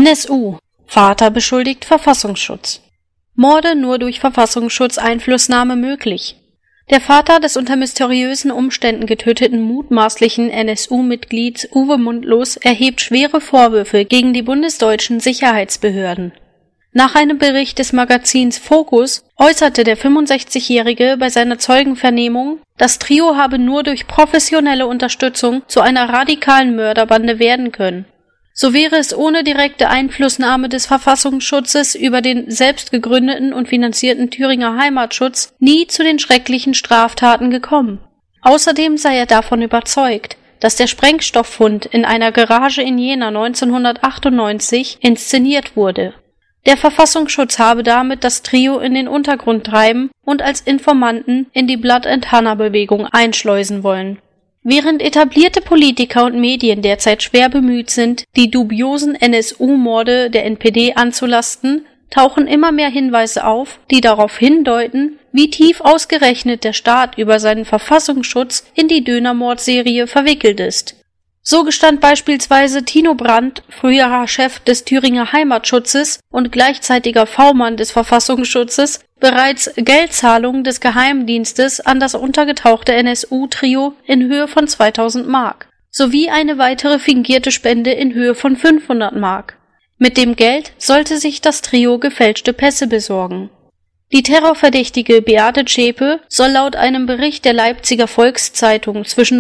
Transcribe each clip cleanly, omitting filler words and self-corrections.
NSU. Vater beschuldigt Verfassungsschutz. Morde nur durch Verfassungsschutzeinflussnahme möglich. Der Vater des unter mysteriösen Umständen getöteten mutmaßlichen NSU-Mitglieds Uwe Mundlos erhebt schwere Vorwürfe gegen die bundesdeutschen Sicherheitsbehörden. Nach einem Bericht des Magazins Focus äußerte der 65-Jährige bei seiner Zeugenvernehmung, das Trio habe nur durch professionelle Unterstützung zu einer radikalen Mörderbande werden können. So wäre es ohne direkte Einflussnahme des Verfassungsschutzes über den selbst gegründeten und finanzierten Thüringer Heimatschutz nie zu den schrecklichen Straftaten gekommen. Außerdem sei er davon überzeugt, dass der Sprengstofffund in einer Garage in Jena 1998 inszeniert wurde. Der Verfassungsschutz habe damit das Trio in den Untergrund treiben und als Informanten in die Blood-and-Honor-Bewegung einschleusen wollen. Während etablierte Politiker und Medien derzeit schwer bemüht sind, die dubiosen NSU-Morde der NPD anzulasten, tauchen immer mehr Hinweise auf, die darauf hindeuten, wie tief ausgerechnet der Staat über seinen Verfassungsschutz in die Dönermordserie verwickelt ist. So gestand beispielsweise Tino Brandt, früherer Chef des Thüringer Heimatschutzes und gleichzeitiger V-Mann des Verfassungsschutzes, bereits Geldzahlungen des Geheimdienstes an das untergetauchte NSU-Trio in Höhe von 2000 Mark, sowie eine weitere fingierte Spende in Höhe von 500 Mark. Mit dem Geld sollte sich das Trio gefälschte Pässe besorgen. Die terrorverdächtige Beate Zschäpe soll laut einem Bericht der Leipziger Volkszeitung zwischen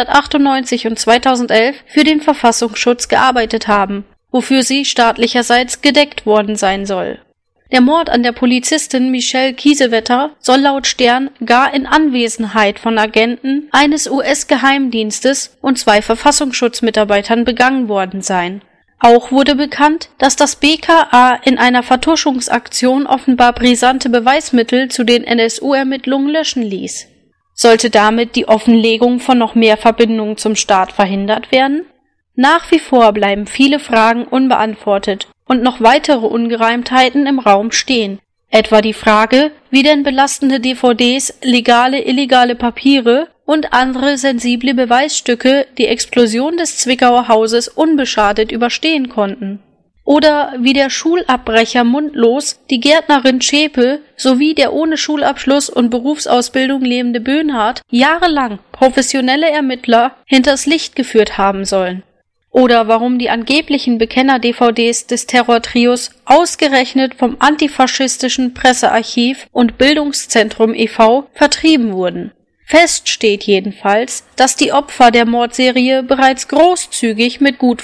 1998 und 2011 für den Verfassungsschutz gearbeitet haben, wofür sie staatlicherseits gedeckt worden sein soll. Der Mord an der Polizistin Michelle Kiesewetter soll laut Stern gar in Anwesenheit von Agenten eines US-Geheimdienstes und 2 Verfassungsschutzmitarbeitern begangen worden sein. Auch wurde bekannt, dass das BKA in einer Vertuschungsaktion offenbar brisante Beweismittel zu den NSU-Ermittlungen löschen ließ. Sollte damit die Offenlegung von noch mehr Verbindungen zum Staat verhindert werden? Nach wie vor bleiben viele Fragen unbeantwortet und noch weitere Ungereimtheiten im Raum stehen. Etwa die Frage, wie denn belastende DVDs, legale, illegale Papiere und andere sensible Beweisstücke die Explosion des Zwickauer Hauses unbeschadet überstehen konnten. Oder wie der Schulabbrecher Mundlos, die Gärtnerin Zschäpe sowie der ohne Schulabschluss und Berufsausbildung lebende Böhnhardt jahrelang professionelle Ermittler hinters Licht geführt haben sollen. Oder warum die angeblichen Bekenner-DVDs des Terrortrios ausgerechnet vom antifaschistischen Pressearchiv und Bildungszentrum e.V. vertrieben wurden. Fest steht jedenfalls, dass die Opfer der Mordserie bereits großzügig mit gut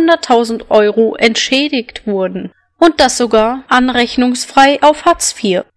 500.000 € entschädigt wurden. Und das sogar anrechnungsfrei auf Hartz IV.